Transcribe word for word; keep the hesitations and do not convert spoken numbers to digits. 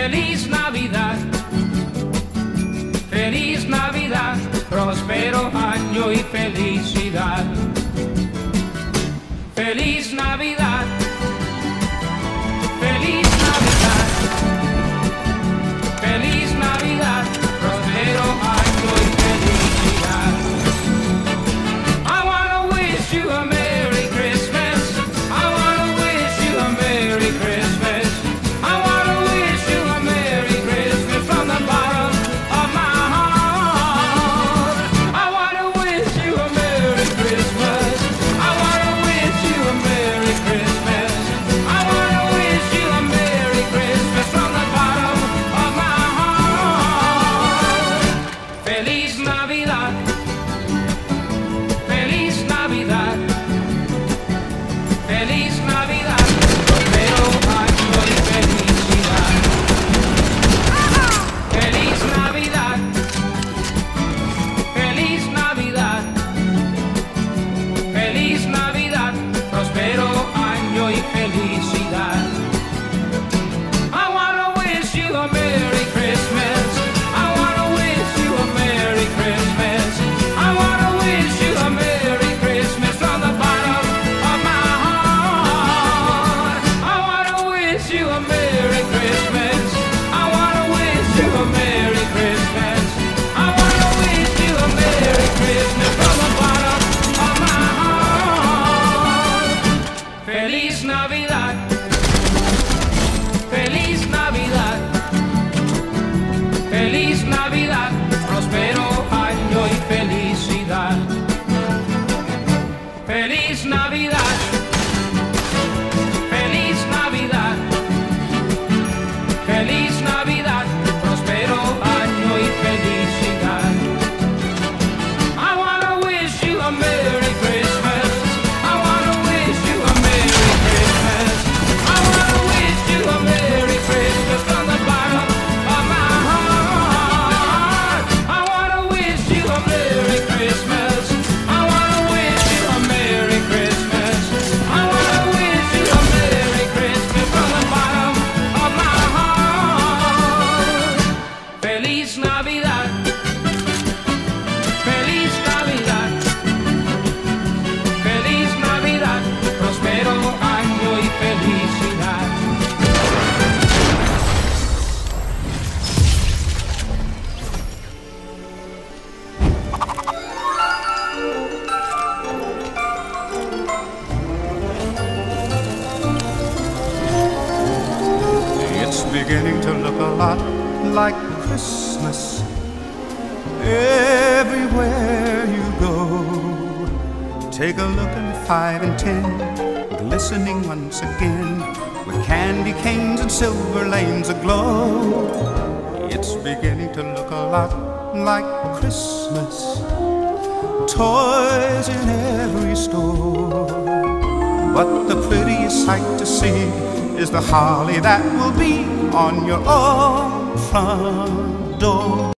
Feliz Navidad, feliz Navidad, próspero año y felicidad. Feliz Navidad, feliz Navidad, feliz Navidad, próspero año y felicidad. I wanna wish you a Merry Christmas. I wanna wish you a Merry Christmas. I wanna wish you a Merry Christmas from the bottom of my heart. I wanna wish you a Merry Christmas. I wanna wish you a Merry Christmas. I wanna wish you a Merry Christmas from the bottom of my heart. Feliz Navidad, feliz Navidad, feliz Navidad, próspero año y felicidad. Feliz Navidad, feliz Navidad, feliz Navidad, próspero año y felicidad. I wanna wish you a Merry Christmas. I wanna wish you a Merry Christmas. I wanna wish you a Merry Christmas from the bottom of my heart. I wanna wish you a Merry Christmas. I wanna wish you a Merry Christmas. I wanna wish you a Merry Christmas from the bottom of my heart. Feliz Navidad, feliz Navidad, feliz Navidad, próspero año y felicidad. Feliz Navidad, feliz Navidad, feliz Navidad, próspero año y felicidad. I wanna wish you a Merry Christmas. I wanna wish you a Merry Christmas. I wanna wish you a Merry Christmas from the bottom of my heart. I wanna wish you a Merry Christmas. I wanna wish you a Merry Christmas. I wanna wish you a Merry Christmas from the bottom of my heart. Feliz Navidad, feliz Navidad, feliz Navidad, próspero año y felicidad. It's beginning to look a lot like Christmas everywhere you go. Take a look at five and ten, glistening once again, with candy canes and silver lanes aglow. It's beginning to look a lot like Christmas, toys in every store. But the prettiest sight to see is the holly that will be on your own front door.